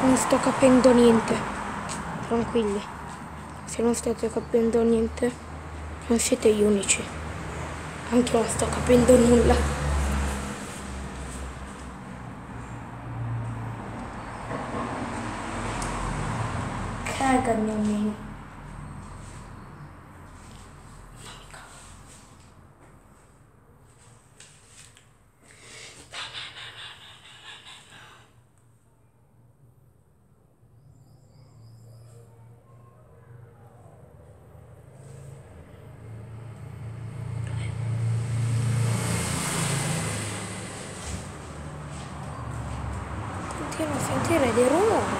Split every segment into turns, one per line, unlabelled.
Non sto capendo niente. Tranquilli. Se non state capendo niente, non siete gli unici. Anche io non sto capendo nulla. Cagami almeno. Non mi cago. Continuo a sentire dei rumori.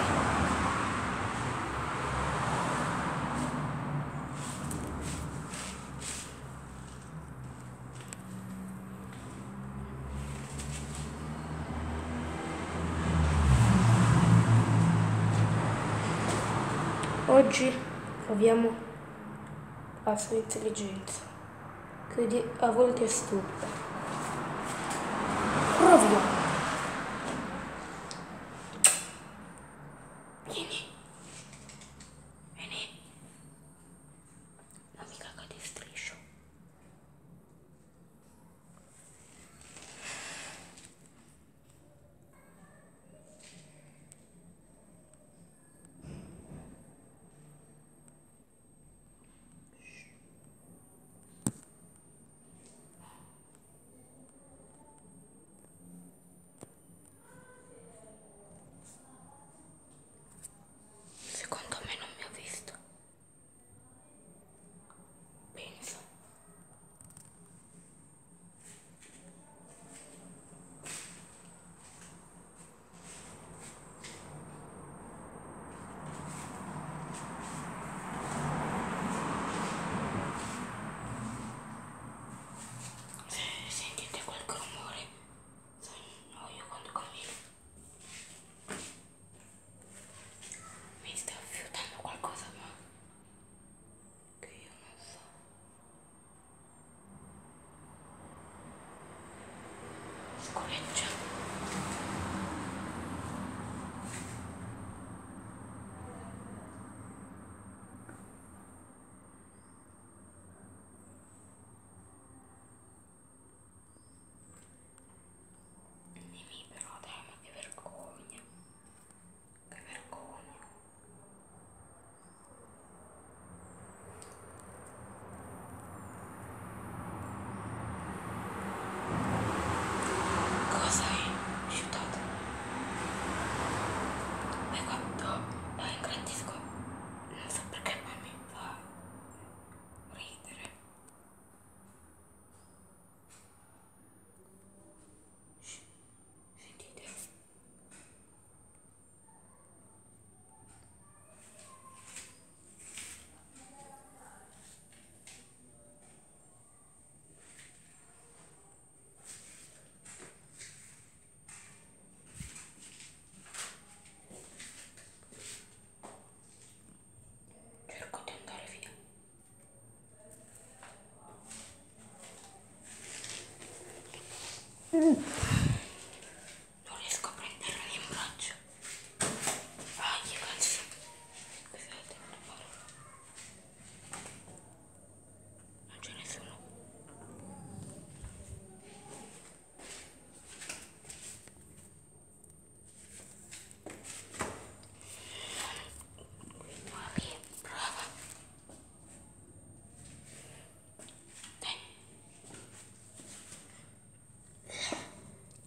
Oggi proviamo la sua intelligenza, quindi a volte è stupida. Proviamo. Vieni. Vieni. Non mi caga di striscio. Secondo me non mi ha visto. Penso. Se sentite qualche rumore, sono io quando cammino. Mi sta fiutando qualcosa, ma che io non so. Scoreggia. Mimì, però dai, ma che vergogna. Che vergogna. Cosa è? Fiutato. E quando la ingrandisco, non so perché, ma mi fa ridere. Shh, sentite? Cerco di andare via. Non riesco a prendermi in braccio. Ah, che calci. Scusate, non c'è nessuno. Guardi, brava. Dai.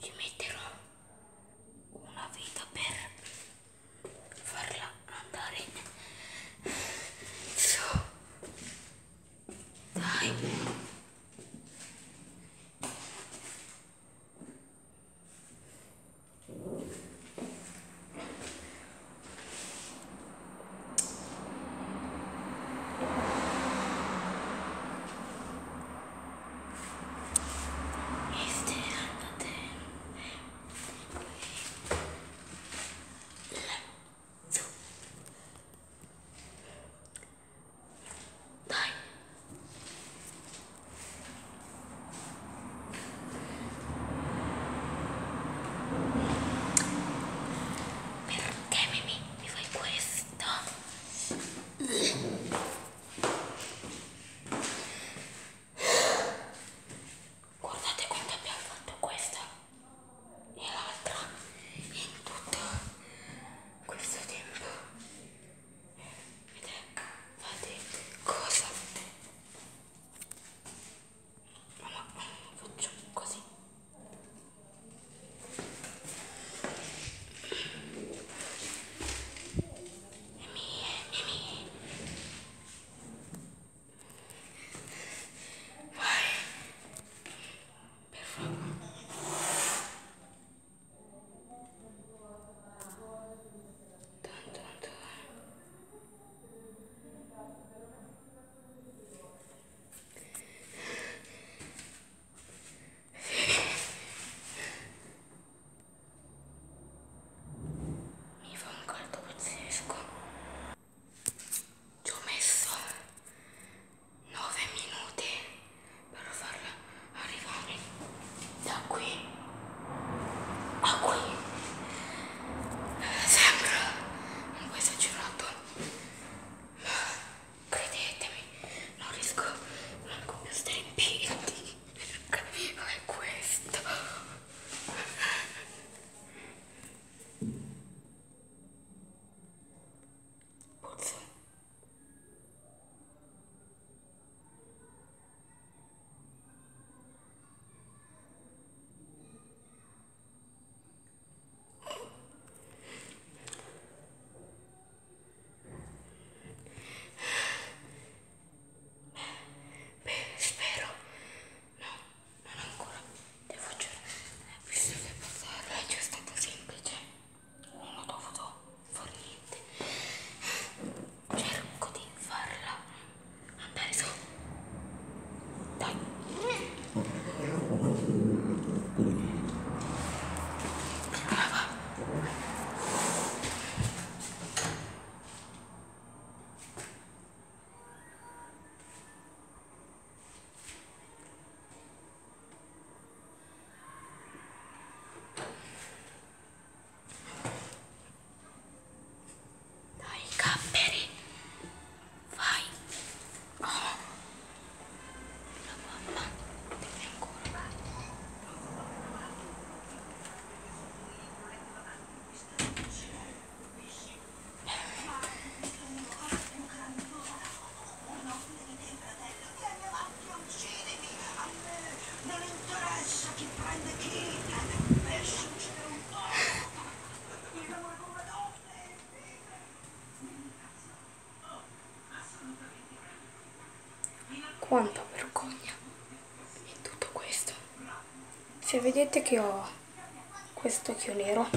Se vedete che ho questo occhio nero,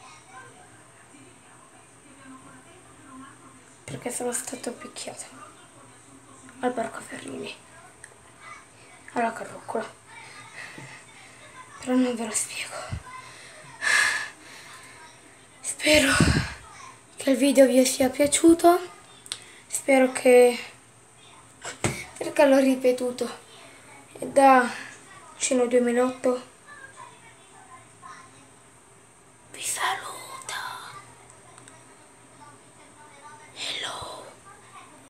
perché sono stato picchiato al Parco Ferrini, alla carrucola, però non ve lo spiego. Spero che il video vi sia piaciuto, spero che, perché l'ho ripetuto, è da 2008